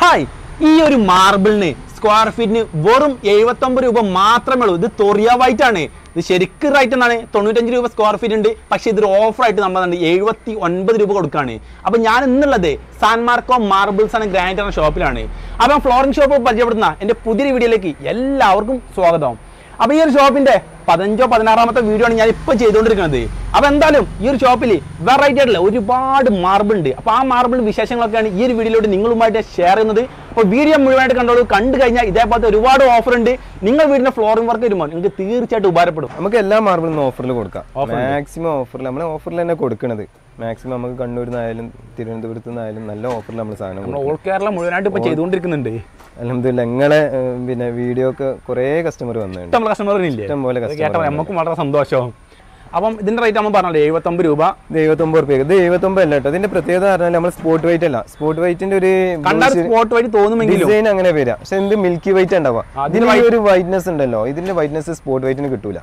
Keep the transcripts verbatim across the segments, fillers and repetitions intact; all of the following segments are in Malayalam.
ഹായ്, ഈ ഒരു മാർബിളിന് സ്ക്വയർ ഫീറ്റിന് വെറും എഴുപത്തൊമ്പത് രൂപ മാത്രമേ ഉള്ളൂ. ഇത് തൊറിയ വൈറ്റ് ആണ്. ഇത് ശരിക്കും റേറ്റ് എന്നാണ് തൊണ്ണൂറ്റഞ്ച് രൂപ സ്ക്വയർ ഫീറ്റ് ഉണ്ട്. പക്ഷേ ഇതൊരു ഓഫറായിട്ട് നമ്മൾ എഴുപത്തി ഒൻപത് രൂപ കൊടുക്കുകയാണ്. അപ്പോൾ ഞാൻ ഇന്നുള്ളത് San Marco marbles and granite എന്ന ഷോപ്പിലാണ്. അപ്പം ഫ്ലോറിംഗ് ഷോപ്പ് പരിചയപ്പെടുന്ന എൻ്റെ പുതിയൊരു വീഡിയോയിലേക്ക് എല്ലാവർക്കും സ്വാഗതം. അപ്പോൾ ഈ ഒരു ഷോപ്പിന്റെ പതിനഞ്ചോ പതിനാറാമത്തെ വീഡിയോ ആണ് ഞാൻ ഇപ്പോൾ ചെയ്തുകൊണ്ടിരിക്കുന്നത്. അപ്പോൾ എന്തായാലും ഈ ഒരു ഷോപ്പിൽ വെറൈറ്റി ആയിട്ടുള്ള ഒരുപാട് മാർബിൾ ഉണ്ട്. അപ്പോൾ ആ മാർബിൾ വിശേഷങ്ങളൊക്കെയാണ് ഈ ഒരു വീഡിയോയിലൂടെ നിങ്ങളുമായിട്ട് ഷെയർ ചെയ്യുന്നത്. അപ്പോൾ വീഡിയോ മുഴുവനായിട്ട് കണ്ടോളൂ. കണ്ടു കഴിഞ്ഞാൽ ഇതേപോലത്തെ ഒരുപാട് ഓഫർ ഉണ്ട്. നിങ്ങൾ വീടിന്റെ ഫ്ലോറിംഗ് വർക്ക് വരുമ്പോൾ നിങ്ങൾക്ക് തീർച്ചയായിട്ടും ഉപകാരപ്പെടും. നമുക്ക് എല്ലാ മാർബിളും ഓഫറിൽ കൊടുക്കാം. മാക്സിമം ഓഫറിൽ നമ്മൾ ഓഫറിൽ തന്നെ കൊടുക്കുന്നത്. മാക്സിമം നമുക്ക് കണ്ണൂരിൽ നിന്നായാലും തിരുവനന്തപുരത്ത് നിന്നായാലും നല്ല ഓഫറിൽ നമ്മൾ സാധനം ഓൾ കേരള മുഴുവനായിട്ട് ഇപ്പോൾ ചെയ്തുകൊണ്ടിരിക്കുന്നുണ്ട്. അൽഹംദുലില്ലാ നിങ്ങളെ പിന്നെ വീഡിയോ ഒക്കെ കുറേ കസ്റ്റമർ വന്നിട്ടുണ്ട്. ഇഷ്ടം കസ്റ്റമറിനില്ലേ? ഇഷ്ടം പോലെ കസ്റ്റമർ. നമുക്കും വളരെ സന്തോഷം. അപ്പം ഇതിന്റെ റേറ്റ് നമ്മൾ പറഞ്ഞല്ലോ എഴുപത്തൊമ്പത് രൂപ. ഇത് എഴുപത്തൊമ്പത് റുപ്യ. ഇത് എഴുപത്തൊമ്പത് അല്ല കേട്ടോ. ഇതിന്റെ പ്രത്യേകത പറഞ്ഞാൽ നമ്മൾ സ്പോട്ട് വൈറ്റ് അല്ല. സ്പോട്ട് വൈറ്റിന്റെ ഒരു സ്പോട്ട് വൈറ്റ് തോന്നുമെങ്കിലും ഡിസൈൻ അങ്ങനെ വരാം. പക്ഷെ എന്ത് മിൽക്കി വൈറ്റ് ഉണ്ടാവുക. ഇതിന് ഒരു വൈറ്റ്നസ് ഉണ്ടല്ലോ. ഇതിന്റെ വൈറ്റ്നസ് സ്പോട്ട് വൈറ്റിന് കിട്ടൂല.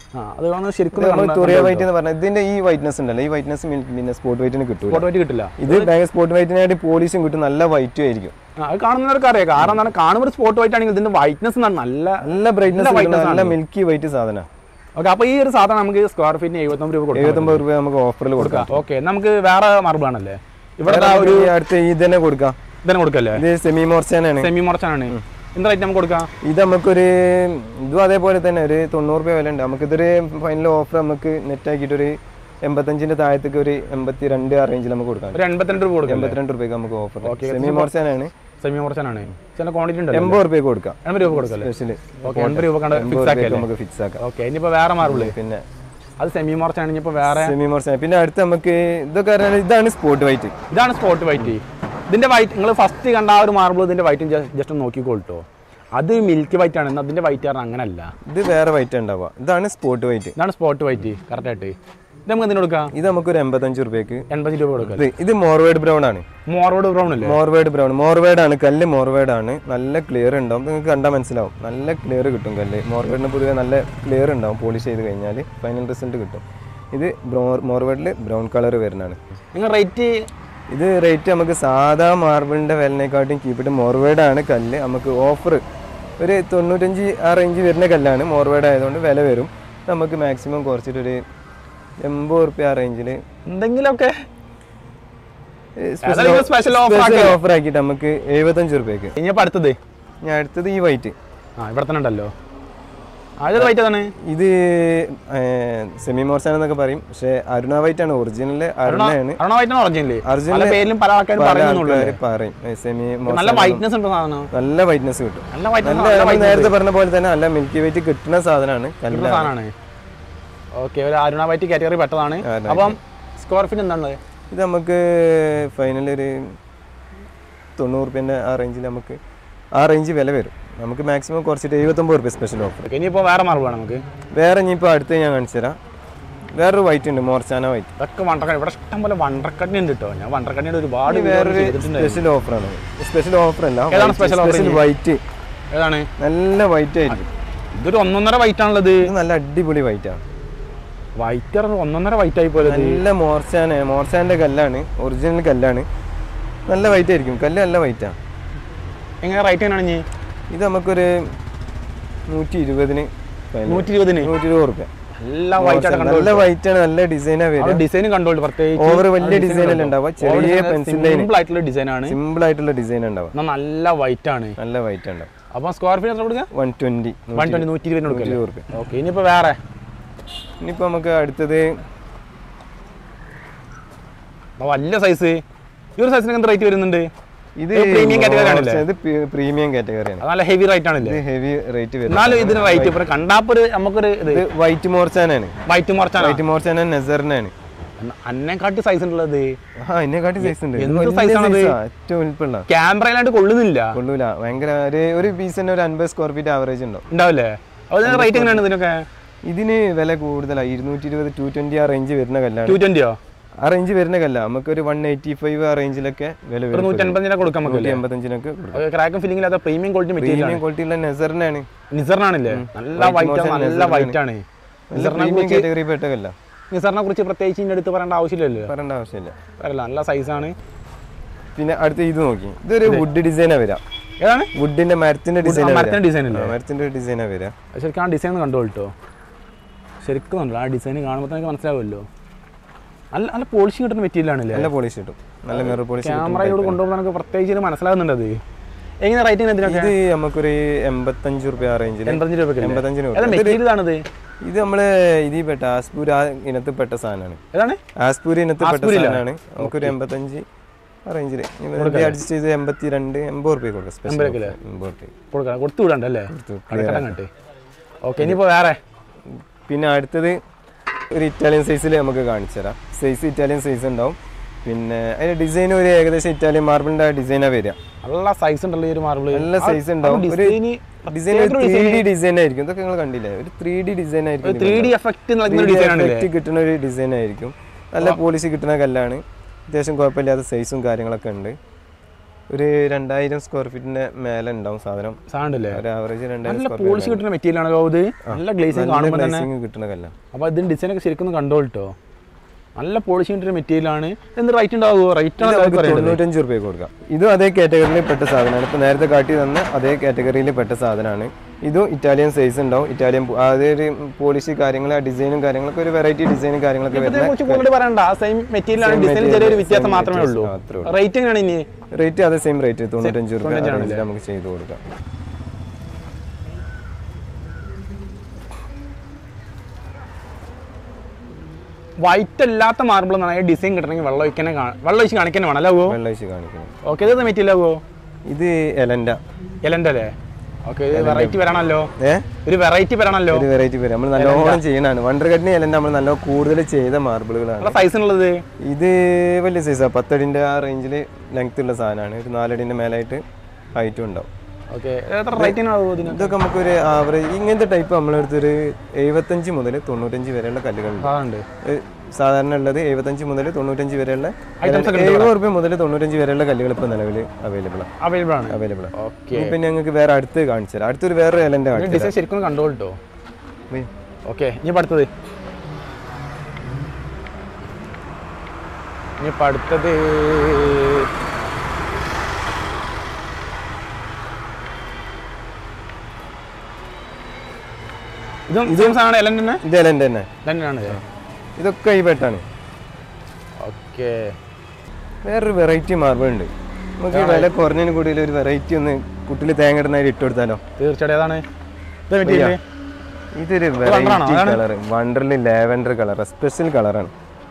തൊറിയ വൈറ്റ് എന്ന് പറഞ്ഞാൽ ഇതിന്റെ ഈ വൈറ്റ്നസ് ഉണ്ടല്ലോ, ഈ വൈറ്റ്നസ് പിന്നെ സ്പോട്ട് വൈറ്റിന് കിട്ടൂല. ഇത് സ്പോട്ട് വൈറ്റിനായിട്ട് പോളിഷും കിട്ടും, നല്ല വൈറ്റും ആയിരിക്കും. അത് കാണുന്നവർക്ക് അറിയാം. കാരണം കാണുമ്പോൾ സ്പോട്ട് വൈറ്റ് ആണെങ്കിൽ ഇതിന്റെ വൈറ്റ്നസ് നല്ല നല്ല ബ്രൈറ്റ്നസ്, നല്ല മിൽക്കി വൈറ്റ് സാധനം. ഓക്കെ, അപ്പോൾ ഈ ഒരു സാധനം നമുക്ക് സ്ക്വയർ ഫീറ്റിന് എഴുപത്തൊമ്പത് രൂപ കൊടുക്കാം. എഴുപത്തൊമ്പത് രൂപ നമുക്ക് ഓഫറിൽ കൊടുക്കാം. ഓക്കെ, നമുക്ക് വേറെ മാർബിൾ ആണല്ലേ ഇവിടെ ഒരു അടുത്ത് ഇത് തന്നെ കൊടുക്കാം. ഇതന്നെ കൊടുക്കല്ലേ? ഇത് സെമി മോർച്ചാനാണ്. സെമി മോർച്ചാനാണ്. എന്ത് റേറ്റ് നമുക്ക് കൊടുക്കാം? ഇത് നമുക്കൊരു ഇതും അതേപോലെ തന്നെ ഒരു തൊണ്ണൂറ് രൂപ വില ഉണ്ട്. നമുക്കിതൊരു ഫൈനൽ ഓഫർ നമുക്ക് നെറ്റ് ആക്കിയിട്ട് ഒരു എൺപത്തഞ്ചിന്റെ താഴത്തേക്ക് ഒരു എൺപത്തി രണ്ട് ആ റേഞ്ചിൽ നമുക്ക് കൊടുക്കാം. ഒരു എൺപത്തിരണ്ട് രൂപ കൊടുക്കാം. എൺപത്തിരണ്ട് രൂപയ്ക്ക് നമുക്ക് ഓഫർ. സെമി മോർച്ചാനാണ്. സെമി മോർച്ചാനാണ്. ചില ക്വാണ്ടിറ്റി ഉണ്ട്. എൺപത് രൂപയ്ക്ക് കൊടുക്കാം. എൺപത് രൂപ കൊടുക്കാം. എൺപത് രൂപ നമുക്ക് ഫിക്സ് ആക്കാം. ഓക്കെ, ഇനിയിപ്പോൾ വേറെ മാർബിള് പിന്നെ അത് സെമി മോർച്ചാണ്. ഇനിയിപ്പോൾ വേറെ സെമി മോർച്ചാണ്. പിന്നെ അടുത്ത് നമുക്ക് ഇതൊക്കെ പറഞ്ഞാൽ ഇതാണ് സ്പോട്ട് വൈറ്റ്. ഇതാണ് സ്പോട്ട് വൈറ്റ്. ഇതിന്റെ വൈറ്റ് നിങ്ങൾ ഫസ്റ്റ് കണ്ട ആ ഒരു മാർബിൾ ഇതിന്റെ വൈറ്റ് ജസ്റ്റ് ഒന്ന് നോക്കിക്കോട്ടോ. അത് മിൽക്കി വൈറ്റ് ആണ്. അതിന്റെ വൈറ്റ് ആണ് അങ്ങനല്ല. ഇത് വേറെ വൈറ്റ് ഉണ്ടാവുക. ഇതാണ് സ്പോട്ട് വൈറ്റ്. ഇതാണ് സ്പോട്ട് വൈറ്റ് കറക്റ്റ് ആയിട്ട്. ഇത് നമുക്ക് എന്തിനു കൊടുക്കാം? ഇത് നമുക്ക് ഒരു എൺപത്തഞ്ച് രൂപയ്ക്ക് എൺപത് രൂപ കൊടുക്കാം. ഇത് മോർവേഡ് ബ്രൗൺ ആണ്. മോർവേഡ് ബ്രൗൺ അല്ലേ? മോർവേഡ് ബ്രൗൺ. മോർവേഡ് ആണ് കല്ല്. മോർവേഡ് ആണ്. നല്ല ക്ലിയർ ഉണ്ടാവും. നിങ്ങൾക്ക് കണ്ടാൽ മനസ്സിലാവും. നല്ല ക്ലിയർ കിട്ടും കല്ല്. മോർവേഡിന് പൊതുവെ നല്ല ക്ലിയർ ഉണ്ടാവും. പോളിഷ് ചെയ്ത് കഴിഞ്ഞാൽ ഫൈനൽ റിസൾട്ട് കിട്ടും. ഇത് മോർവേഡിൽ ബ്രൗൺ കളർ വരുന്നതാണ്. നിങ്ങൾ റേറ്റ് ഇത് റേറ്റ് നമുക്ക് സാധാ മാർബിളിൻ്റെ വിലനെക്കാട്ടും കീപ്പിട്ട് മോർവേഡ് ആണ് കല്ല്. നമുക്ക് ഓഫർ ഒരു തൊണ്ണൂറ്റഞ്ച് ആ റേഞ്ച് വരുന്ന കല്ലാണ്. മോർവേഡ് ആയതുകൊണ്ട് വില വരും. നമുക്ക് മാക്സിമം കുറച്ചിട്ടൊരു എൺപത് റുപ്യ ആ റേഞ്ചിൽ എന്തെങ്കിലുമൊക്കെ സ്പെഷ്യൽ ഓഫർ ആക്കിയിട്ട് നമുക്ക് എഴുപത്തഞ്ച് റുപ്യക്ക്. ഇനിയിപ്പോൾ അടുത്തത് ഞാൻ അടുത്തത് ഈ വൈറ്റ്. ആ ഇവിടെ തന്നെ ഉണ്ടല്ലോ. ആദ്യത്തെ വൈറ്റ് അതാണ്. ഇത് സെമി മോർച്ചാൻ എന്നൊക്കെ പറയും. പക്ഷെ അരുണ വൈറ്റ് ആണ്. ഒറിജിനൽ അരുണയാണ്. ഒറിജിനൽ പറയും. സെമി നല്ല വൈറ്റ്നസ് ഉണ്ട് സാധനം. നല്ല വൈറ്റ്നസ് കിട്ടും. നല്ല നേരത്തെ പറഞ്ഞ പോലെ തന്നെ നല്ല മിൽക്കി വൈറ്റ് കിട്ടുന്ന സാധനമാണ്. സാധനമാണ്. ഓക്കെ, ഒരു അരുണ വൈറ്റ് കാറ്റഗറി പെട്ടതാണ്. അപ്പം സ്ക്വയർ ഫീറ്റ് എന്താണ്? ഇത് നമുക്ക് ഫൈനൽ ഒരു തൊണ്ണൂറ് റുപ്യൻ്റെ ആ റേഞ്ചിൽ നമുക്ക് ആ റേഞ്ച് വില വരും. നമുക്ക് മാക്സിമം കുറച്ചിട്ട് എഴുപത്തൊമ്പത് റുപ്യ സ്പെഷ്യൽ ഓഫർ. ഇനിയിപ്പോൾ വേറെ മാർബിൾ വേണം നമുക്ക്. വേറെ ഇനിയിപ്പോൾ അടുത്ത് ഞാൻ കാണിച്ചു തരാം. വേറൊരു വൈറ്റ് ഉണ്ട്, മോർച്ചാന വൈറ്റ്. ഇതൊക്കെ വണ്ടർക്കണ്ണി. ഇവിടെ ഇഷ്ടം പോലെ വണ്ടർക്കണ്ണി ഉണ്ട് കേട്ടോ. ഞാൻ വണ്ടർക്കണ്ണിയുടെ ഒരുപാട് വേറൊരു സ്പെഷ്യൽ ഓഫറാണ്. സ്പെഷ്യൽ ഓഫർ അല്ല, സ്പെഷ്യൽ വൈറ്റ്. ഏതാണ്? നല്ല വൈറ്റ് ആയിരിക്കും. ഇതൊരു ഒന്നൊന്നര വൈറ്റ് ആണുള്ളത്. നല്ല അടിപൊളി വൈറ്റ് ആണ്. വൈറ്റ് ഒന്നൊന്നര വൈറ്റ് ആയി പോലെ. നല്ല മോർച്ചാന. മോർച്ചാൻ്റെ കല്ലാണ്. ഒറിജിനൽ കല്ലാണ്. നല്ല വൈറ്റ് ആയിരിക്കും. കല്ല് നല്ല വൈറ്റാണ്. എങ്ങനെ റേറ്റ് എങ്ങനെയാണ്? ഇത് നമുക്കൊരു നൂറ്റി ഇരുപതിന് നൂറ്റി ഇരുപതിന് നൂറ്റി ഇരുപത് റുപ്യ. നല്ല വൈറ്റ് ആണ്. നല്ല വൈറ്റ് ആണ്. നല്ല ഡിസൈനാ വരും. ഡിസൈൻ കണ്ടോളൂ. പ്രത്യേകിച്ച് ഓവർ വലിയ ഡിസൈൻ അല്ല ഉണ്ടാവുക. ചെറിയ പെൻസിൽ സിമ്പിൾ ആയിട്ടുള്ള ഡിസൈൻ ആണ്. സിമ്പിൾ ആയിട്ടുള്ള ഡിസൈൻ ഉണ്ടാവുക. നല്ല വൈറ്റ് ആണ്. നല്ല വൈറ്റ് ഉണ്ടാവും. അപ്പൊ സ്ക്വയർ ഫീറ്റ് എത്ര കൊടുക്കാം? വൺ ട്വന്റി വൺ ട്വന്റി നൂറ്റി ഇരുപതിന് കൊടുക്കാം. ഓക്കെ, ഇനിയിപ്പോ വേറെ ഇനിയിപ്പോ നമുക്ക് അടുത്തത് വലിയ സൈസ്. ഈ ഒരു സൈസിന് എന്ത് റേറ്റ് വരുന്നുണ്ട്? ഇത് പ്രീമിയം കാറ്റഗറി ആണല്ലേ? ഇത് പ്രീമിയം കാറ്റഗറിയാണ്. നല്ല ഹെവി റേറ്റ് ആണല്ലേ? ഇത് ഹെവി റേറ്റ് വരും. എന്നാലും ഇതിന് റേറ്റ് ഇപ്പൊ കണ്ടാപ്പൊരു നമുക്കൊരു ഇത് വൈറ്റ് മോർച്ചാനാണ്. വൈറ്റ് മോർച്ചാന. വൈറ്റ് മോർച്ചാന നെസറിനാണ്. അന്നെക്കാട്ടി സൈസ് ഉള്ളത്. ആ എന്നെക്കാട്ടി സൈസ് ഉണ്ട്. ഏറ്റവും വലുപ്പമുള്ള. ക്യാമറയിലായിട്ട് കൊള്ളുന്നില്ല. കൊള്ളൂല. ഭയങ്കര ഒരു പീസ് തന്നെ ഒരു അൻപത് സ്ക്വയർ ഫീറ്റ് ആവറേജ് ഉണ്ടാവും. ഉണ്ടാവില്ലേ? റേറ്റ് എങ്ങനെയാണ് ഇതിനൊക്കെ? ഇതിന് വില കൂടുതലാണ്. ഇരുന്നൂറ്റി ഇരുപത് ടു ട്വന്റി ആ റേഞ്ച് വരുന്ന കല്ലാണ്. ടു ട്വന്റിയോ ആ റേഞ്ച് വരുന്ന കല്ല. നമുക്ക് ഒരു വൺ എയ്റ്റി ഫൈവ് ആ റേഞ്ചിലൊക്കെ വില വരും. നൂറ്റമ്പതിനൊക്കെ കൊടുക്കാം. എൺപത്തഞ്ചിനൊക്കെ ക്രാക്കും ഫില്ലിംഗ് ഇല്ലാത്ത പ്രീമിയം ക്വാളിറ്റി മെറ്റീരിയൽ. ക്വാളിറ്റി ഉള്ള നെസറിനാണ്. നിസറിനാണല്ലേ? നല്ല വൈറ്റ് നല്ല വൈറ്റ് ആണ്. കാറ്റഗറി പെട്ട കല്ല. നിസറിനെ കുറിച്ച് പ്രത്യേകിച്ച് ഇതിന്റെ അടുത്ത് പറയേണ്ട ആവശ്യമില്ലല്ലോ. പറയേണ്ട ആവശ്യമില്ല. നല്ല സൈസാണ്. പിന്നെ അടുത്ത ഇത് നോക്കി. ഇതൊരു വുഡ് ഡിസൈനാണ് വരാം. ഏതാണ് വുഡിന്റെ മരത്തിന്റെ ഡിസൈൻ മരത്തിന്റെ ഡിസൈൻ അല്ലേ മരത്തിന്റെ ഡിസൈനാ വരിക ശരിക്കും ആ ഡിസൈൻ കണ്ടോ കേട്ടോ ശരിക്കും കണ്ടോ ആ ഡിസൈൻ കാണുമ്പോൾ തന്നെ മനസ്സിലാവുമല്ലോ നല്ല നല്ല പോളിഷിങ് കിട്ടുന്ന മെറ്റീരിയൽ ആണല്ലേ നല്ല പോളിഷ് കിട്ടും നല്ല മിറർ പോളിഷ് ക്യാമറയോട് കൊണ്ടുപോകുമ്പോൾ നമുക്ക് പ്രത്യേകിച്ച് മനസ്സിലാകുന്നുണ്ട് അത് എങ്ങനെ റേറ്റിംഗ് എന്തിനാണ് ഇത് നമുക്കൊരു എൺപത്തഞ്ച് റുപ്യ ആ റേഞ്ചിൽ എൺപത്തഞ്ച് രൂപ എൺപത്തഞ്ച് രൂപ മെറ്റീരിയലാണിത് ഇത് നമ്മള് ഇതിൽ പെട്ട ആസ്പൂർ ആ ഇനത്തിൽപ്പെട്ട സാധനമാണ് ഏതാണ് ആസ്പൂർ ഇനത്തിൽപ്പെട്ട സാധനമാണ് നമുക്കൊരു എൺപത്തഞ്ച് ആ റേഞ്ചിൽ അഡ്ജസ്റ്റ് ചെയ്ത് എൺപത്തി രണ്ട് എൺപത് റുപ്യ കൊടുക്കാം സ്പെഷ്യൽ എൺപത് റുപ്യ കൊടുക്കാം കൊടുത്തു വിടണ്ടല്ലേ ഓക്കെ ഇനിയിപ്പോൾ വേറെ പിന്നെ അടുത്തത് ഒരു ഇറ്റാലിയൻ സൈസിൽ നമുക്ക് കാണിച്ചു തരാം സൈസ് ഇറ്റാലിയൻ സൈസ് ഉണ്ടാവും പിന്നെ അതിന്റെ ഡിസൈൻ ഒരു ഏകദേശം ഇറ്റാലിയൻ മാർബിളിന്റെ ഡിസൈനാ വരിക നല്ല സൈസ് ഉണ്ടല്ലോ ഈ ഒരു മാർബിൾ നല്ല സൈസ് ഉണ്ടാവും ഒരു ഡിസൈൻ ത്രീ ഡി ഡിസൈൻ ആയിരിക്കും ഇതൊക്കെ നിങ്ങൾ കണ്ടില്ലേ ഒരു ത്രീ ഡി ഡിസൈൻ ആയിരിക്കും ത്രീ ഡി എഫക്റ്റ് കിട്ടുന്ന ഒരു ഡിസൈൻ ആയിരിക്കും നല്ല പോളിഷ് കിട്ടുന്ന കല്ലാണ് അത്യാവശ്യം കുഴപ്പമില്ലാത്ത സൈസും കാര്യങ്ങളൊക്കെ ഉണ്ട് ഒരു രണ്ടായിരം സ്ക്വയർ ഫീറ്റിന്റെ മേലെ ഉണ്ടാവും സാധനം സാധനം ഒരു ആവറേജ് രണ്ടായിരം പോളിഷ് കിട്ടുന്ന മെറ്റീരിയൽ ആണല്ലോ ഇത് നല്ല ഗ്ലേസിംഗ് കാണുമ്പോൾ തന്നെ കിട്ടുന്ന കല്ലാണ് അപ്പോൾ ഇതിന്റെ ഡിസൈൻ ഒക്കെ ശരിക്കും കണ്ടോ കേട്ടോ നല്ല പോളിഷ് കിട്ടുന്ന മെറ്റീരിയൽ ആണ് എന്ത് റേറ്റ് ഉണ്ടാവുമോ റേറ്റ് തൊണ്ണൂറ്റഞ്ച് റുപ്യ കൊടുക്കാം ഇതും അതേ കാറ്റഗറിയിൽ പെട്ട സാധനമാണ് ഇപ്പൊ നേരത്തെ കാട്ടി തന്ന അതേ കാറ്റഗറിയിൽ പെട്ട സാധനമാണ് ഇതും ഇറ്റാലിയൻ സൈസ് ഉണ്ടാവും ഇറ്റാലിയൻ അതേ ഒരു പോളിഷ് കാര്യങ്ങൾ ആ ഡിസൈനും കാര്യങ്ങളൊക്കെ ഒരു വെറൈറ്റി ഡിസൈനും കാര്യങ്ങളൊക്കെ റേറ്റ് അതേ സെയിം റേറ്റ് തൊണ്ണൂറ്റഞ്ച് റുപ്യ നമുക്ക് ചെയ്ത് കൊടുക്കാം വൈറ്റ് അല്ലാത്ത മാർബിൾ എന്നാണ് ഡിസൈൻ കിട്ടണമെങ്കിൽ വെള്ളം ഒഴിക്കാൻ വെള്ളം ഒഴിച്ച് കാണിക്കാൻ വേണം അല്ലേ വെള്ളം ഒഴിച്ച് കാണിക്കണം ഓക്കെ ഇത് മെറ്റീരിയൽ ആവോ ഇത് എലൻഡ എലൻഡ അല്ലേ ഓക്കെ വെറൈറ്റി വരണല്ലോ ഒരു വെറൈറ്റി വരണല്ലോ ഒരു വെറൈറ്റി വരാം നമ്മൾ നല്ലോണം ചെയ്യണാണ് വണ്ടർ കട്ടിന് എലൻഡ നമ്മൾ നല്ല കൂടുതൽ ചെയ്ത മാർബിളുകളാണ് സൈസ് ഉള്ളത് ഇത് വലിയ സൈസാണ് പത്തടിന്റെ ആ റേഞ്ചിൽ ലെങ്ത് ഉള്ള സാധനമാണ് ഒരു നാലടിന്റെ മേലായിട്ട് ഹൈറ്റും ഉണ്ടാവും ഇതൊക്കെ നമുക്കൊരു ആവറേജ് ഇങ്ങനത്തെ ടൈപ്പ് നമ്മളെടുത്തൊരു എഴുപത്തഞ്ച് മുതൽ തൊണ്ണൂറ്റഞ്ച് വരെയുള്ള കല്ലുകളുണ്ട് സാധാരണ ഉള്ളത് എഴുപത്തഞ്ച് മുതൽ തൊണ്ണൂറ്റഞ്ച് വരെയുള്ള എഴുപത് റുപ്യ മുതൽ തൊണ്ണൂറ്റഞ്ച് വരെയുള്ള കല്ലുകൾ ഇപ്പൊ നിലവിൽ അവൈലബിൾ ആണ് അവൈലബിൾ പിന്നെ ഞങ്ങൾക്ക് വേറെ അടുത്ത് കാണിച്ചു തരാം അടുത്തൊരു വേറെ എലന്റെ ശരിക്കും കണ്ടോട്ടോ ഓക്കെ ഇനി അടുത്തത് ഇനിയിപ്പോ അടുത്തത് ഇതൊക്കെ ഈ പെട്ടാണ് വേറൊരു വെറൈറ്റി മാർബിൾ ഉണ്ട് നമുക്ക് വില കുറഞ്ഞതിന് കൂടി ഒരു വെറൈറ്റി ഒന്ന് കുട്ടിയിൽ തേങ്ങ ഇടുന്നതിൽ ഇട്ട് കൊടുത്താലോ തീർച്ചയായിട്ടും ഇതൊരു വെറൈറ്റി കളർ വണ്ടർലി ലാവൻഡർ കളർ സ്പെഷ്യൽ കളറാണ്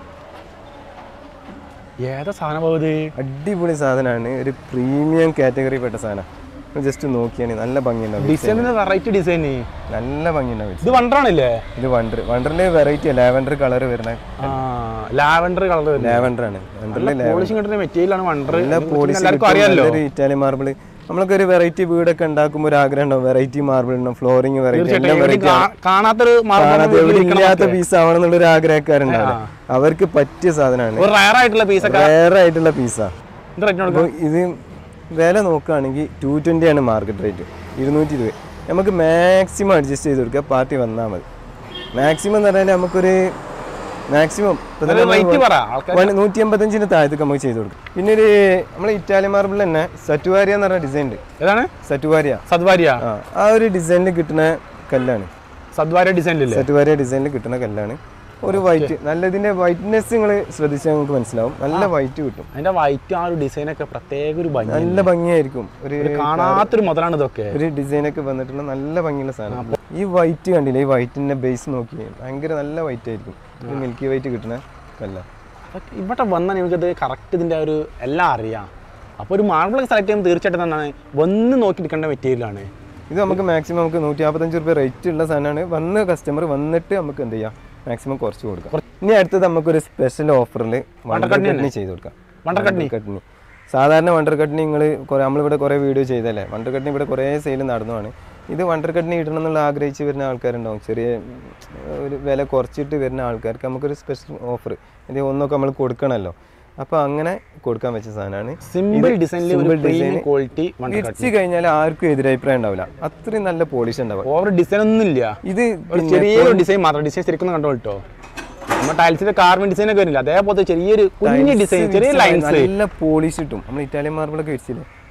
ഏതാ സാധനം അടിപൊളി സാധനമാണ് ഒരു പ്രീമിയം കാറ്റഗറി പെട്ട സാധനം ജസ്റ്റ് നോക്കിയാണ് നല്ല ഭംഗിയുണ്ടാവും നല്ല ഭംഗിയുണ്ടാവും ഇത് വണ്ടറാണല്ലേ ഇത് വണ്ടർ വണ്ടറിന്റെ വെറൈറ്റി ലാവൻഡർ കളർ വരുന്ന ലാവൻഡർ കളർ ലാവൻഡർ ആണ് ഇറ്റാലിയൻ മാർബിൾ നമ്മളൊക്കെ ഒരു വെറൈറ്റി വീടൊക്കെ ഉണ്ടാക്കുമ്പോൾ ഒരു ആഗ്രഹം ഉണ്ടാവും വെറൈറ്റി മാർബിൾ ഉണ്ടാവും ഫ്ലോറിംഗ് വെറൈറ്റി ഇല്ലാത്ത പീസ് ആവണം എന്നുള്ള ഒരു ആഗ്രഹക്കാരുണ്ടാവും അവർക്ക് പറ്റിയ സാധനമാണ് റയർ ആയിട്ടുള്ള പീസാ ഇത് വില നോക്കുകയാണെങ്കിൽ ടു ട്വന്റി ആണ് മാർക്കറ്റ് റേറ്റ് ഇരുന്നൂറ്റി ഇരുപത് നമുക്ക് മാക്സിമം അഡ്ജസ്റ്റ് ചെയ്ത് കൊടുക്കുക പാർട്ടി വന്നാൽ മതി മാക്സിമം എന്ന് പറഞ്ഞാൽ നമുക്കൊരു മാക്സിമം നൂറ്റി അമ്പത്തഞ്ചിന് താഴത്തേക്ക് നമുക്ക് ചെയ്ത് കൊടുക്കും പിന്നെ ഒരു നമ്മളെ ഇറ്റാലിയൻ മാർബിൾ തന്നെ സറ്റുവാരിയ എന്ന് പറഞ്ഞ ഡിസൈൻ ഉണ്ട് ഏതാണ് സറ്റുവാരിയ സദ്വാരിയ ആ ഒരു ഡിസൈനിൽ കിട്ടുന്ന കല്ലാണ് സദ്വാരിയ ഡിസൈനിൽ സറ്റുവാരിയ ഡിസൈനിൽ കിട്ടുന്ന കല്ലാണ് ഒരു വൈറ്റ് നല്ല ഇതിന്റെ വൈറ്റ്നെസ് നിങ്ങൾ ശ്രദ്ധിച്ചാൽ നിങ്ങൾക്ക് മനസ്സിലാവും നല്ല വൈറ്റ് കിട്ടും അതിന്റെ വൈറ്റ് ആ ഒരു ഡിസൈൻ ഒക്കെ പ്രത്യേക ഒരു നല്ല ഭംഗിയായിരിക്കും ഒരു കാണാത്തൊരു മുതലാണ് ഇതൊക്കെ ഒരു ഡിസൈൻ ഒക്കെ വന്നിട്ടുള്ള നല്ല ഭംഗിയുള്ള സാധനം ഈ വൈറ്റ് കണ്ടില്ലേ ഈ വൈറ്റിന്റെ ബേസ് നോക്കി ഭയങ്കര നല്ല വൈറ്റ് ആയിരിക്കും ഇത് മിൽക്കി വൈറ്റ് കിട്ടുന്ന കല്ല ഇവിടെ വന്നാൽ നിങ്ങൾക്കത് കറക്റ്റ് ഇതിന്റെ ഒരു എല്ലാം അറിയാം അപ്പോൾ ഒരു മാർബിൾ സെലക്ട് ചെയ്യുമ്പോൾ തീർച്ചയായിട്ടും എന്താണ് വന്ന് നോക്കി എടുക്കേണ്ട മെറ്റീരിയലാണ് ഇത് നമുക്ക് മാക്സിമം നമുക്ക് നൂറ്റി നാൽപ്പത്തഞ്ച് റുപ്യ റേറ്റ് ഉള്ള സാധനമാണ് വന്ന് കസ്റ്റമർ വന്നിട്ട് നമുക്ക് എന്ത് ചെയ്യാം മാക്സിമം കുറച്ച് കൊടുക്കാം ഇനി അടുത്തത് നമുക്കൊരു സ്പെഷ്യൽ ഓഫറിൽ വണ്ടർ കട്ടിനി ചെയ്ത് കൊടുക്കാം വണ്ടർ കട്ടിനി കട്ടിനി സാധാരണ വണ്ടർ കട്ടിനി നിങ്ങൾ നമ്മളിവിടെ കുറേ വീഡിയോ ചെയ്തല്ലേ വണ്ടർ കട്ടിനി ഇവിടെ കുറേ സെയിൽ നടന്നതാണ് ഇത് വണ്ടർ കട്ടിനി ഇടണം എന്നുള്ള ആഗ്രഹിച്ച് വരുന്ന ആൾക്കാരുണ്ടാവും ചെറിയ ഒരു വില കുറച്ചിട്ട് വരുന്ന ആൾക്കാർക്ക് നമുക്കൊരു സ്പെഷ്യൽ ഓഫർ ഇത് ഒന്നൊക്കെ നമ്മൾ കൊടുക്കണമല്ലോ അപ്പോൾ അങ്ങനെ കൊടുക്കാൻ വെച്ച സാധനമാണ് സിമ്പിൾ ഡിസൈൻ ക്വാളിറ്റി ഇടിച്ച് കഴിഞ്ഞാൽ ആർക്കും എതിരഭിപ്രായം ഉണ്ടാവില്ല അത്രയും നല്ല പോളിഷ് ഉണ്ടാവും ഓവർ ഡിസൈൻ ഒന്നും ഇല്ല ഇത് ചെറിയൊരു ഡിസൈൻ മാത്രം ഡിസൈൻ ശരിക്കും കണ്ടോ കേട്ടോ നമ്മുടെ ടൈൽസിന്റെ കാർബൺ ഡിസൈൻ ഒക്കെ വരില്ല അതേപോലത്തെ ചെറിയൊരു കുഞ്ഞു ഡിസൈൻ ചെറിയ ലൈൻസ് നല്ല പോളിഷ് കിട്ടും നമ്മൾ ഇറ്റാലിയൻ മാർബിളൊക്കെ ഇടിച്ചില്ലേ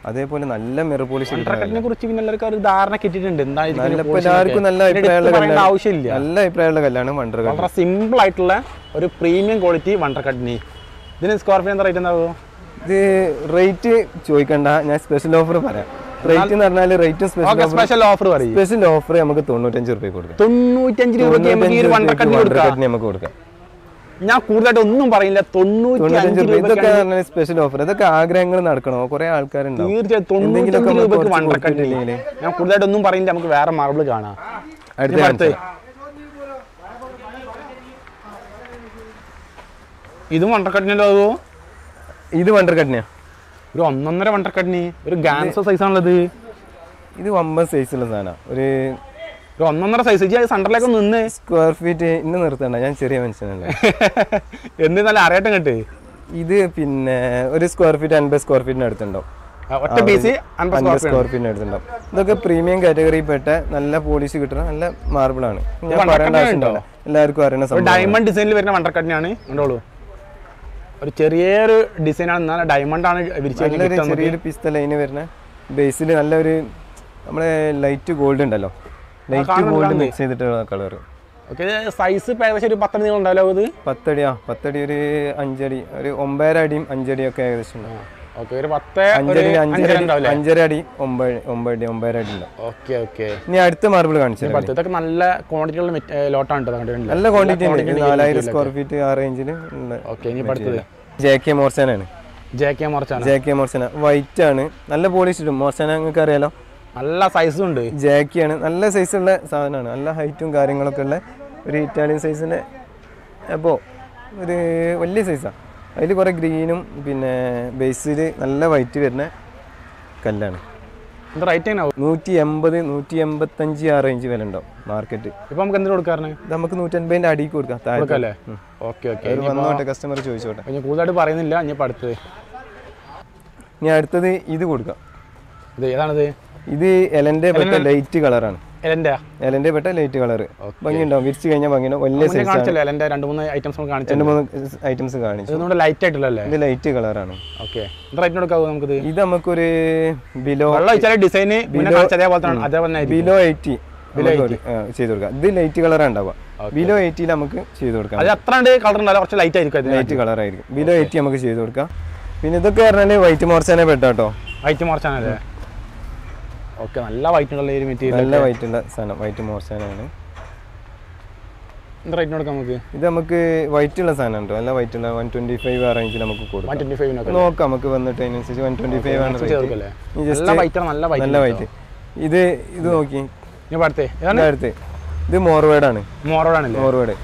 അതേപോലെ നല്ല മിറർ പോളിഷ് വണ്ടർകട്ടിനെ കുറിച്ച് പിന്നെ എല്ലാവർക്കും ഒരു ധാരണ കിട്ടിയിട്ടുണ്ട്. എല്ലാവർക്കും നല്ല അഭിപ്രായമുള്ള ആവശ്യമില്ല, നല്ല അഭിപ്രായമുള്ള കല്ലാണ് വണ്ടർകട്ട്. വളരെ സിമ്പിൾ ആയിട്ടുള്ള ഒരു പ്രീമിയം ക്വാളിറ്റി വണ്ടർകട്ടിന്. ഇതിന് സ്ക്വയർ ഫീറ്റ് എന്താ റേറ്റ് എന്താവോ? ഇത് റേറ്റ് ചോദിക്കണ്ട, ഞാൻ സ്പെഷ്യൽ ഓഫർ പറയാം. റേറ്റ് എന്ന് പറഞ്ഞാൽ റേറ്റും സ്പെഷ്യൽ ഓഫർ പറയും. സ്പെഷ്യൽ ഓഫർ നമുക്ക് തൊണ്ണൂറ്റഞ്ച് രൂപ കൊടുക്കാം. തൊണ്ണൂറ്റഞ്ച് രൂപയ്ക്ക് വണ്ടർകട്ടിന് നമുക്ക് കൊടുക്കാം. ഞാൻ കൂടുതലായിട്ട് ഒന്നും പറയില്ല, തൊണ്ണൂറ്റഞ്ച് രൂപ. ഇതൊക്കെ സ്പെഷ്യൽ ഓഫർ. ഇതൊക്കെ ആഗ്രഹങ്ങൾ നടക്കണോ, കുറെ ആൾക്കാരുണ്ടാവും. തീർച്ചയായും തൊണ്ണൂറ്റഞ്ച് രൂപയ്ക്ക് വണ്ടർകട്ട്. ഞാൻ കൂടുതലായിട്ട് ഒന്നും പറയില്ല, നമുക്ക് വേറെ മാർബിൾ കാണാം. അടുത്ത ഇതും വണ്ടർകട്ടിനല്ലോ. അതോ ഇത് വണ്ടർകട്ടിനാ, ഒരു ഒന്നൊന്നര വണ്ടർകട്ടിന് ഒരു ഗാൻസോ സൈസ് ആണുള്ളത്. ഇത് വമ്പൻ സൈസുള്ള സാധനം. ഒരു ഒരു ഒന്നൊന്നര സൈസ്. സെന്ററിലേക്ക് നിന്ന് സ്ക്വയർ ഫീറ്റ് ഇന്ന് നിർത്തണ്ട, ഞാൻ ചെറിയ മനുഷ്യനല്ലേ. എന്ത് നല്ല അറിയട്ടെ കേട്ട്. ഇത് പിന്നെ ഒരു സ്ക്വയർ ഫീറ്റ് അൻപത് സ്ക്വയർ ഫീറ്റിന് അടുത്തുണ്ടാവും. ഒറ്റ പീസ് അൻപത് സ്ക്വയർ ഫീറ്റിന് അടുത്തുണ്ടാവും. ഇതൊക്കെ പ്രീമിയം കാറ്റഗറിയിൽ പെട്ട നല്ല പോളിഷ് കിട്ടുന്ന നല്ല മാർബിൾ ആണ്. ഞാൻ പറയേണ്ട ആവശ്യമുണ്ടോ, എല്ലാവർക്കും അറിയണ സംഭവം. ഡയമണ്ട് ഡിസൈനിൽ വരുന്ന വണ്ടർകട്ടിനാണ്. കണ്ടോളൂ, ഒരു ചെറിയൊരു ഡിസൈനാണ്, എന്നാൽ ഡയമണ്ട് ആണ് നല്ലൊരു ചെറിയൊരു പിസ്ത ലൈന് വരുന്ന ബേസിൽ നല്ലൊരു നമ്മുടെ ലൈറ്റ് ഗോൾഡ് ഉണ്ടല്ലോ, ലൈറ്റ് ഗോൾഡ് മിക്സ് ചെയ്തിട്ടുള്ള കളർ. ഓക്കെ, സൈസ് ഏകദേശം ഒരു പത്തടി നീളം ഉണ്ടാവില്ലോ? ഇത് പത്തടി ആ പത്തടി ഒരു അഞ്ചടി, ഒരു ഒമ്പതര അടിയും അഞ്ചടിയും ഒക്കെ ഏകദേശം ഉണ്ടാവും. ഓക്കെ, ഒരു പത്ത് അഞ്ചടി അഞ്ചര അഞ്ചര അടി ഒമ്പത് ഒമ്പത് ഒമ്പതര അടി ഉണ്ടാവും. Okay okay. ഇനി അടുത്ത മാർബിൾ കാണിച്ചു. ഇതൊക്കെ നല്ല ക്വാണ്ടിറ്റി ഉള്ള ലോട്ടാണ്. നല്ല ക്വാണ്ടിറ്റി ഉണ്ട്. നാലായിരം സ്ക്വയർ ഫീറ്റ് ആ റേഞ്ചിൽ. ഓക്കെ, ഇനി അടുത്തത് ജെ കെ മോർസാനാണ്. ജെ കെ മോർസാന. ജെ കെ മോർസാന വൈറ്റ് ആണ്, നല്ല പോളിഷ് ഇടും. മോർസാന നിങ്ങൾക്ക് അറിയാലോ, നല്ല സൈസും ഉണ്ട്. ജാക്കിയാണ്, നല്ല സൈസുള്ള സാധനമാണ്. നല്ല ഹൈറ്റും കാര്യങ്ങളൊക്കെ ഉള്ള ഒരു ഇറ്റാലിയൻ സൈസിൻ്റെ. അപ്പോൾ ഒരു വലിയ സൈസാണ്. അതിൽ കുറേ ഗ്രീനും പിന്നെ ബേസിൽ നല്ല വൈറ്റ് വരുന്ന കല്ലാണ്. നൂറ്റി എൺപത് നൂറ്റി എൺപത്തഞ്ച് ആ റേഞ്ച് വില ഉണ്ടാവും മാർക്കറ്റ്. ഇപ്പം നമുക്ക് എന്തിനു കൊടുക്കാറ്? നമുക്ക് നൂറ്റൻപതിൻ്റെ അടിക്ക് കൊടുക്കാം. വന്നോട്ടെ, കസ്റ്റമർ ചോദിച്ചോട്ടെ. കൂടുതലായിട്ട് പറയുന്നില്ല. ഇനി അടുത്തത് ഇനി അടുത്തത് ഇത് കൊടുക്കാം. ഇത് ഏതാണിത്? ഇത് എലന്റെ പെട്ട ലൈറ്റ് കളറാണ്. എലന്റെ എലന്റെ പെട്ട ലൈറ്റ് കളർ ഭംഗിയുണ്ടാവും. വിരിച്ച് കഴിഞ്ഞാൽ ഭംഗിയുണ്ടാവും. വലിയ സൈസ് എലന്റെ രണ്ട് മൂന്ന് ഐറ്റംസ് രണ്ട് മൂന്ന് ഐറ്റംസ് കാണിച്ചു. ലൈറ്റ് ആയിട്ടുള്ളല്ലേ? ഇത് ലൈറ്റ് കളറാണ്. ഓക്കെ, നമുക്ക് ഇത് നമുക്കൊരു ബിലോ ഡിസൈന് ബിലോ എയ്റ്റി ചെയ്ത് കൊടുക്കാം. ഇത് ലൈറ്റ് കളറാണ് ഉണ്ടാവുക. ബിലോ എയ്റ്റിയിൽ നമുക്ക് ചെയ്ത് കൊടുക്കാം. ലൈറ്റ് കളറായിരിക്കും. ബിലോ എയ്റ്റി നമുക്ക് ചെയ്ത് കൊടുക്കാം. പിന്നെ ഇതൊക്കെ പറഞ്ഞാൽ വൈറ്റ് മോർച്ചാനെ പെട്ടാട്ടോ. വൈറ്റ് മോർച്ചാനല്ലേ? ഓക്കെ, നല്ല വൈറ്റ് ഉള്ള ഒരു മെറ്റീരിയൽ, നല്ല വൈറ്റ് ഉള്ള സാധനം വൈറ്റ് മോർച്ചാനാണ്. നമുക്ക് ഇത് നമുക്ക് വൈറ്റ് ഉള്ള സാധനം ഉണ്ടോ? നല്ല വൈറ്റ് ഉള്ള വൺ ട്വന്റി ഫൈവ് ആ റേഞ്ചിൽ നമുക്ക് കൊടുക്കാം. നോക്കാം, നമുക്ക് വന്നിട്ട് അതിനനുസരിച്ച് വൺ ട്വന്റി ഫൈവ് ആണ് നല്ല വൈറ്റ്. ഇത് ഇത് നോക്കി അടുത്ത് ഇത് മോർവേഡാണ്. മോർവേഡ്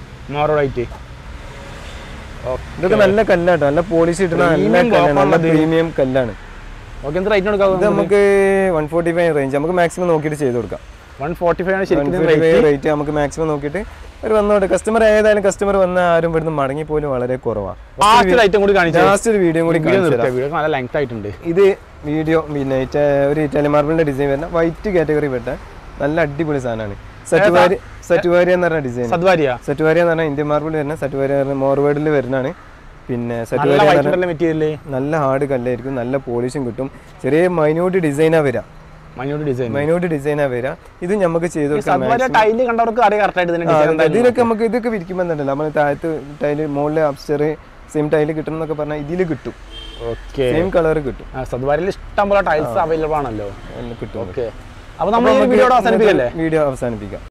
ഇതൊക്കെ നല്ല കല്ലാട്ടോ, നല്ല പോളിഷ് കിട്ടുന്ന നല്ല കല്ലാണ്, നല്ല പ്രീമിയം കല്ലാണ്. നമുക്ക് വൺ ഫോർട്ടി ഫൈവ് റേഞ്ച് നമുക്ക് മാക്സിമം നോക്കിയിട്ട് ചെയ്ത് കൊടുക്കാം. റേറ്റ് നമുക്ക് മാക്സിമം നോക്കിയിട്ട് ഒരു വന്നോട്ടെ. കസ്റ്റമർ ഏതായാലും കസ്റ്റമർ വന്ന ആരും ഇവിടുന്ന് മടങ്ങി പോലും വളരെ കുറവാണ്. ലാസ്റ്റ് ഒരു വീഡിയോ കൂടി ആയിട്ടുണ്ട്. ഇത് വീഡിയോ പിന്നെ ഒരു ഇറ്റാലിയൻ മാർബിളിന്റെ ഡിസൈൻ വരുന്ന വൈറ്റ് കാറ്റഗറി പെട്ട നല്ല അടിപൊളി സാധനമാണ്. സറ്റുവാരി സറ്റുവാരിയ എന്ന് പറഞ്ഞ ഡിസൈൻ. സറ്റുവാരിയ എന്ന് പറഞ്ഞാൽ ഇന്ത്യൻ മാർബിൾ വരുന്ന സറ്റുവാരിയ മോർവേഡിൽ വരുന്നതാണ്. പിന്നെ സറ്റുവാരിയ നല്ല ഹാർഡ് കല്ലായിരിക്കും, നല്ല പോളിഷും കിട്ടും. ചെറിയ മൈന്യൂട്ട് ഡിസൈനാ വരാ മൈന്യൂട്ട് ഡിസൈനാ വരാ. ഇത് നമുക്ക് ചെയ്ത് കൊടുക്കാം. ഇതിലൊക്കെ നമുക്ക് ഇതൊക്കെ വിരിക്കുമ്പോണ്ടല്ലോ നമ്മൾ താഴത്ത് ടൈല് മുകളിലെ അപ്സ്റ്റർ സെയിം ടൈല് കിട്ടണം എന്നൊക്കെ പറഞ്ഞാൽ ഇതിൽ കിട്ടും. സെയിം കളർ കിട്ടും. ഇഷ്ടം പോലെ ടൈൽസ് അവൈലബിൾ ആണല്ലോ, കിട്ടും. അപ്പൊ നമ്മൾ വീഡിയോ അവസാനിപ്പിക്കാം. വീഡിയോ അവസാനിപ്പിക്കാം.